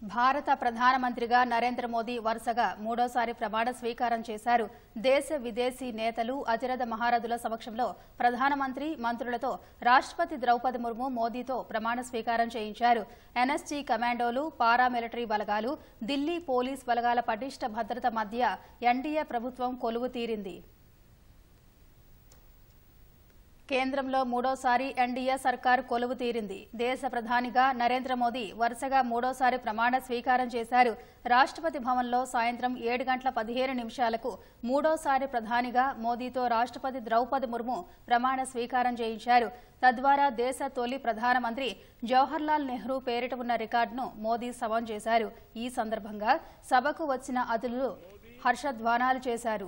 భారత ప్రధానమంత్రిగా నరేంద్ర మోదీ వరుసగా మూడోసారి ప్రమాణ స్వీకారం చేశారు. దేశ విదేశీ నేతలు అతిరథ మహారథుల సమక్షంలో ప్రధానమంత్రి మంత్రులతో రాష్ట్రపతి ద్రౌపది ముర్ము మోదీతో ప్రమాణ స్వీకారం చేయించారు. ఎన్ఎస్జీ కమాండోలు, పారామిలిటరీ బలగాలు, ఢిల్లీ పోలీస్ బలగాల పటిష్ట భద్రత మధ్య ఎన్డీఏ ప్రభుత్వం కొలువు తీరింది. కేంద్రంలో మూడోసారి ఎన్డీఏ సర్కార్ కొలువు తీరింది. దేశ ప్రధానిగా నరేంద్ర మోదీ వరుసగా మూడోసారి ప్రమాణ స్వీకారం చేశారు. రాష్ట్రపతి భవన్లో సాయంత్రం 7:15 మూడోసారి ప్రధానిగా మోదీతో రాష్ట్రపతి ద్రౌపది ముర్ము ప్రమాణ స్వీకారం చేయించారు. తద్వారా దేశ తొలి ప్రధానమంత్రి జవహర్లాల్ నెహ్రూ పేరిట ఉన్న రికార్డును మోదీ సమం చేశారు. ఈ సందర్భంగా సభకు వచ్చిన అతిథులు హర్షధ్వానాలు చేశారు.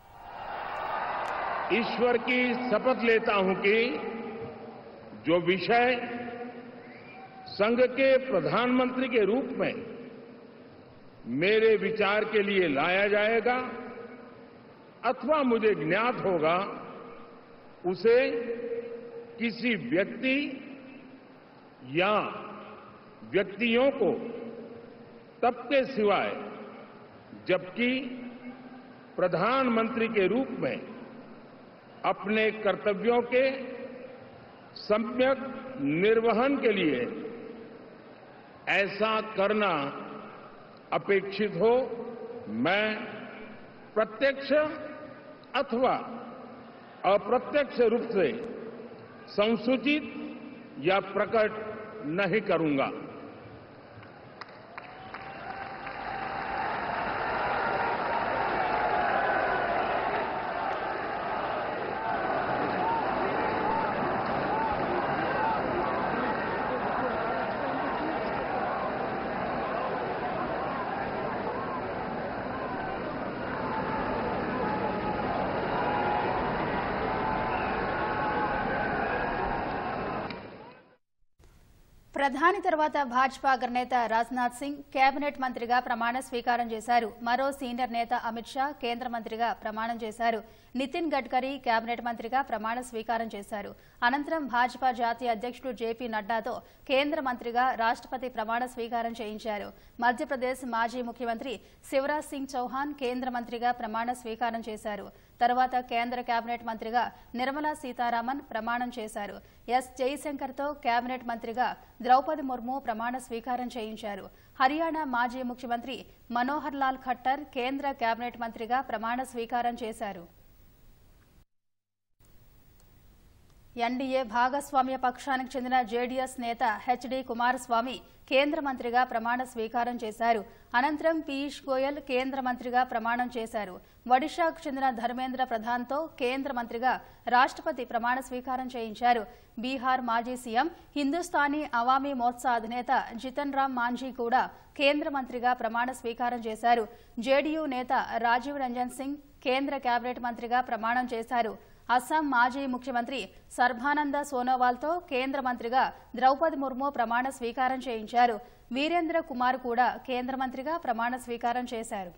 ईश्वर की शपथ लेता हूं कि जो विषय संघ के प्रधानमंत्री के रूप में मेरे विचार के लिए लाया जाएगा अथवा मुझे ज्ञात होगा उसे किसी व्यक्ति या व्यक्तियों को तब के सिवाय जबकि प्रधानमंत्री के रूप में अपने कर्तव्यों के सम्यक निर्वहन के लिए ऐसा करना अपेक्षित हो, मैं प्रत्यक्ष अथवा अप्रत्यक्ष रूप से संसूचित या प्रकट नहीं करूंगा। ప్రధాని తర్వాత భాజపా అగ్రనేత రాజ్నాథ్ సింగ్ కేబినెట్ మంత్రిగా ప్రమాణ స్వీకారం చేశారు. మరో సీనియర్ నేత అమిత్ షా కేంద్ర మంత్రిగా ప్రమాణం చేశారు. నితిన్ గడ్కరీ కేబినెట్ మంత్రిగా ప్రమాణ స్వీకారం చేశారు. అనంతరం భాజపా జాతీయ అధ్యక్షుడు జేపీ నడ్డాతో కేంద్ర మంత్రిగా రాష్ట్రపతి ప్రమాణ స్వీకారం చేయించారు. మధ్యప్రదేశ్ మాజీ ముఖ్యమంత్రి శివరాజ్ సింగ్ చౌహాన్ కేంద్ర మంత్రిగా ప్రమాణ స్వీకారం చేశారు. తర్వాత కేంద్ర కేబినెట్ మంత్రిగా నిర్మలా సీతారామన్ ప్రమాణం చేశారు. ఎస్ జైశంకర్తో కేబినెట్ మంత్రిగా ద్రౌపది ముర్ము ప్రమాణ స్వీకారం చేయించారు. హర్యానా మాజీ ముఖ్యమంత్రి మనోహర్ లాల్ ఖట్టర్ కేంద్ర కేబినెట్ మంత్రిగా ప్రమాణ స్వీకారం చేశారు. ఎన్డీఏ భాగస్వామ్య పక్షానికి చెందిన జేడీఎస్ నేత హెచ్డీ కుమారస్వామి కేంద్ర మంత్రిగా ప్రమాణ స్వీకారం చేశారు. అనంతరం పీయూష్ గోయల్ కేంద్ర మంత్రిగా ప్రమాణం చేశారు. ఒడిషాకు చెందిన ధర్మేంద్ర ప్రధాన్తో కేంద్ర మంత్రిగా రాష్ట్రపతి ప్రమాణ స్వీకారం చేయించారు. బీహార్ మాజీ సీఎం హిందుస్థానీ అవామీ మోర్చా అధినేత జితన్ రామ్ మాంఝీ కూడా కేంద్ర మంత్రిగా ప్రమాణ స్వీకారం చేశారు. జేడీయూ నేత రాజీవ్ రంజన్ సింగ్ కేంద్ర కేబినెట్ మంత్రిగా ప్రమాణం చేశారు. అస్సాం మాజీ ముఖ్యమంత్రి సర్బానంద సోనోవాల్తో కేంద్ర మంత్రిగా ద్రౌపది ముర్ము ప్రమాణ స్వీకారం చేయించారు. వీరేంద్ర కుమార్ కూడా కేంద్ర మంత్రిగా ప్రమాణ స్వీకారం చేశారు.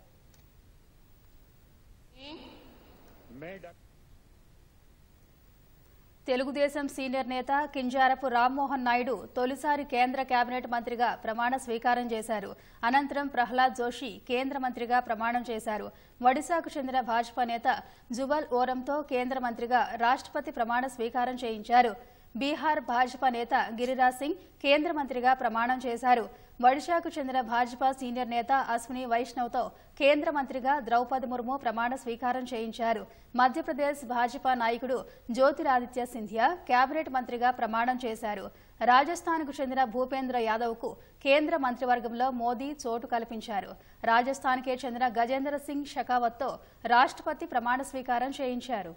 తెలుగుదేశం సీనియర్ నేత కింజారపు రామ్మోహన్ నాయుడు తొలిసారి కేంద్ర కేబినెట్ మంత్రిగా ప్రమాణ స్వీకారం చేశారు. అనంతరం ప్రహ్లాద్ జోషి కేంద్ర మంత్రిగా ప్రమాణం చేశారు. ఒడిశాకు చెందిన భాజపా నేత జువల్ ఓరంతో కేంద్ర మంత్రిగా రాష్ట్రపతి ప్రమాణ స్వీకారం చేయించారు. బీహార్ భాజపా నేత గిరిరాజ్ సింగ్ కేంద్ర మంత్రిగా ప్రమాణం చేశారు. ఒడిశాకు చెందిన భాజపా సీనియర్ నేత అశ్విని వైష్ణవ్తో కేంద్ర మంత్రిగా ద్రౌపది ముర్ము ప్రమాణ స్వీకారం చేయించారు. మధ్యప్రదేశ్ భాజపా నాయకుడు జ్యోతిరాదిత్య సింధియా కేబినెట్ మంత్రిగా ప్రమాణం చేశారు. రాజస్థాన్కు చెందిన భూపేంద్ర యాదవ్కు కేంద్ర మంత్రివర్గంలో మోదీ చోటు కల్పించారు. రాజస్థాన్కే చెందిన గజేంద్ర సింగ్ షెకావత్తో రాష్ట్రపతి ప్రమాణ స్వీకారం చేయించారు.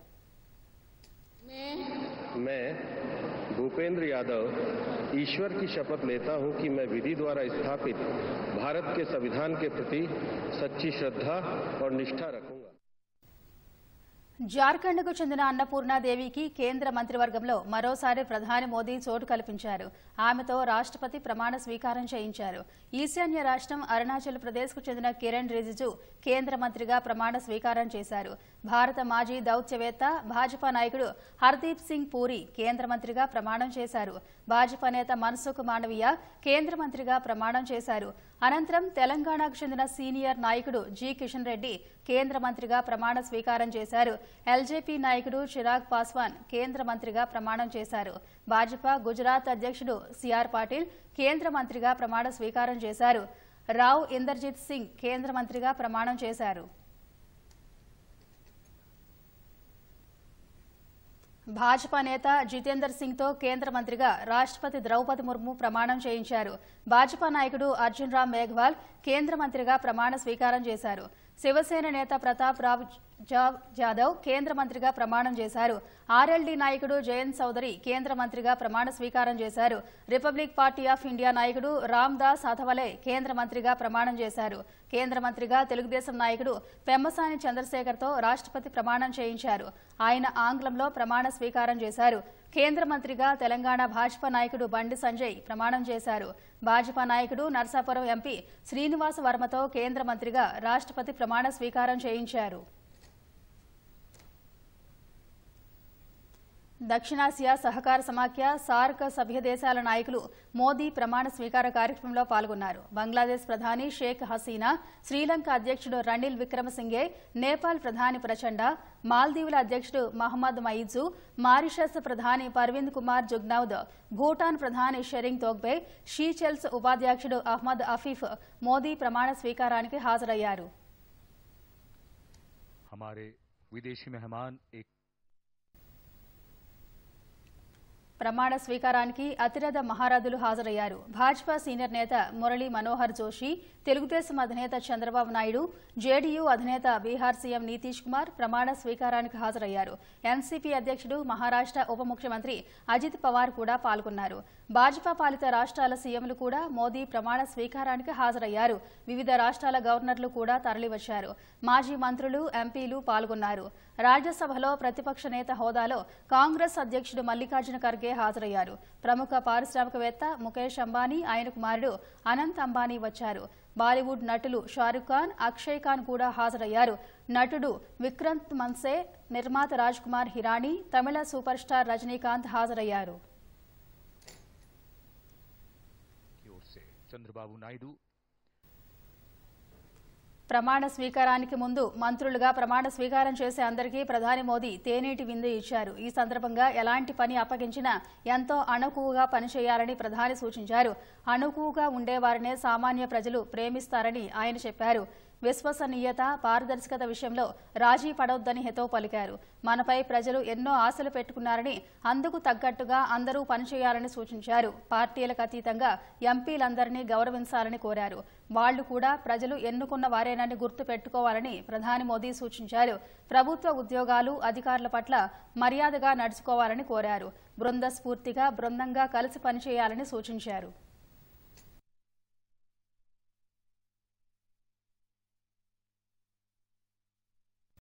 भूपेंद्र यादव ईश्वर की शपथ लेता हूं कि मैं विधि द्वारा स्थापित भारत के संविधान के प्रति सच्ची श्रद्धा और निष्ठा रखूंगा। జార్ఖండ్కు చెందిన అన్నపూర్ణాదేవికి కేంద్ర మంత్రివర్గంలో మరోసారి ప్రధాని మోదీ చోటు కల్పించారు. ఆమెతో రాష్ట్రపతి ప్రమాణ స్వీకారం చేయించారు. ఈశాన్య రాష్ట్రం అరుణాచల్ ప్రదేశ్కు చెందిన కిరణ్ రిజిజు కేంద్ర మంత్రిగా ప్రమాణ స్వీకారం చేశారు. భారత మాజీ దౌత్యవేత్త భాజపా నాయకుడు హర్దీప్ సింగ్ పూరి కేంద్ర మంత్రిగా ప్రమాణం చేశారు. భాజపా నేత మన్సుఖ్ మాండవీయ కేంద్ర మంత్రిగా ప్రమాణం చేశారు. అనంతరం తెలంగాణకు చెందిన సీనియర్ నాయకుడు జి కిషన్ రెడ్డి కేంద్ర మంత్రిగా ప్రమాణ స్వీకారం చేశారు. ఎల్జేపీ నాయకుడు చిరాగ్ పాస్వాన్ కేంద్ర మంత్రిగా ప్రమాణం చేశారు. భాజపా గుజరాత్ అధ్యక్షుడు సిఆర్ పాటిల్ కేంద్ర మంత్రిగా ప్రమాణ స్వీకారం చేశారు. రావ్ ఇందర్జిత్ సింగ్ కేంద్ర మంత్రిగా ప్రమాణం చేశారు. భాజపా నేత జితేందర్ సింగ్ తో కేంద్ర మంత్రిగా రాష్ట్రపతి ద్రౌపది ముర్ము ప్రమాణం చేయించారు. భాజపా నాయకుడు అర్జున్ రామ్ మేఘ్వాల్ కేంద్ర మంత్రిగా ప్రమాణ స్వీకారం చేశారు. శివసేన నేత ప్రతాప్ రావ్ జాదవ్ కేంద్ర మంత్రిగా ప్రమాణం చేశారు. ఆర్ఎల్డీ నాయకుడు జయంత్ చౌదరి కేంద్ర మంత్రిగా ప్రమాణ స్వీకారం చేశారు. రిపబ్లిక్ పార్టీ ఆఫ్ ఇండియా నాయకుడు రామ్ దాస్ అథవలే కేంద్ర మంత్రిగా ప్రమాణం చేశారు. కేంద్ర మంత్రిగా తెలుగుదేశం నాయకుడు పెమ్మసాని చంద్రశేఖర్ తో రాష్ట్రపతి ప్రమాణం చేయించారు. ఆయన ఆంగ్లంలో ప్రమాణ స్వీకారం చేశారు. కేంద్ర మంత్రిగా తెలంగాణ భాజపా నాయకుడు బండి సంజయ్ ప్రమాణం చేశారు. భాజపా నాయకుడు నర్సాపురం ఎంపీ శ్రీనివాస వర్మతో కేంద్ర మంత్రిగా రాష్ట్రపతి ప్రమాణ స్వీకారం చేయించారు. దక్షిణాసియా సహకార సమాఖ్య సార్క్ సభ్య దేశాల నాయకులు మోదీ ప్రమాణ స్వీకార కార్యక్రమంలో పాల్గొన్నారు. బంగ్లాదేశ్ ప్రధాని షేక్ హసీనా, శ్రీలంక అధ్యక్షుడు రనిల్ విక్రమసింఘే, నేపాల్ ప్రధాని ప్రచండ, మాల్దీవుల అధ్యక్షుడు మహమ్మద్ మయిజు, మారిషస్ ప్రధాని పర్వీంద్ కుమార్ జుగ్నౌద్, భూటాన్ ప్రధాని షెరింగ్ తోగ్బే, షీచెల్స్ ఉపాధ్యక్షుడు అహ్మద్ అఫీఫ్ మోదీ ప్రమాణ స్వీకారానికి హాజరయ్యారు. ప్రమాణ స్వీకారానికి అతిరథ మహారథులు హాజరయ్యారు. భాజపా సీనియర్ నేత మురళీ మనోహర్ జోషి, తెలుగుదేశం అధినేత చంద్రబాబు నాయుడు, జేడీయూ అధినేత బీహార్ సీఎం నితీష్ కుమార్ ప్రమాణ స్వీకారానికి హాజరయ్యారు. ఎన్సీపీ అధ్యక్షుడు మహారాష్ట్ర ఉప ముఖ్యమంత్రి అజిత్ పవార్ కూడా పాల్గొన్నారు. భాజపా పాలిత రాష్ట్రాల సీఎంలు కూడా మోదీ ప్రమాణ స్వీకారానికి హాజరయ్యారు. వివిధ రాష్ట్రాల గవర్నర్లు కూడా తరలివచ్చారు. మాజీ మంత్రులు, ఎంపీలు పాల్గొన్నారు. రాజ్యసభలో ప్రతిపక్ష నేత హోదాలో కాంగ్రెస్ అధ్యక్షుడు మల్లికార్జున ఖర్గే హాజరయ్యారు. ప్రముఖ పారిశ్రామికవేత్త ముఖేష్ అంబానీ, ఆయన కుమారుడు అనంత్ అంబానీ వచ్చారు. బాలీవుడ్ నటులు షారుఖ్ ఖాన్, అక్షయ్ ఖాన్ కూడా హాజరయ్యారు. నటుడు విక్రాంత్ మన్సే, నిర్మాత రాజ్ కుమార్ హిరానీ, తమిళ సూపర్ స్టార్ రజనీకాంత్ హాజరయ్యారు. చంద్రబాబు నాయుడు ప్రమాణ స్వీకారానికి ముందు మంత్రులుగా ప్రమాణ స్వీకారం చేసే అందరికీ ప్రధాని మోదీ తేనీటి విందు ఇచ్చారు. ఈ సందర్భంగా ఎలాంటి పని అప్పగించినా ఎంతో అణకువగా పనిచేయాలని ప్రధాని సూచించారు. అణకువగా ఉండేవారినే సామాన్య ప్రజలు ప్రేమిస్తారని ఆయన చెప్పారు. విశ్వసనీయత, పారదర్శకత విషయంలో రాజీ పడొద్దని హితవు పలికారు. మనపై ప్రజలు ఎన్నో ఆశలు పెట్టుకున్నారని, అందుకు తగ్గట్టుగా అందరూ పనిచేయాలని సూచించారు. పార్టీలకు అతీతంగా ఎంపీలందరినీ గౌరవించాలని కోరారు. వాళ్లు కూడా ప్రజలు ఎన్నుకున్న వారేనని గుర్తు పెట్టుకోవాలని ప్రధాని మోదీ సూచించారు. ప్రభుత్వ ఉద్యోగాలు, అధికారుల పట్ల మర్యాదగా నడుచుకోవాలని కోరారు. బృంద స్ఫూర్తిగా, బృందంగా కలిసి పనిచేయాలని సూచించారు.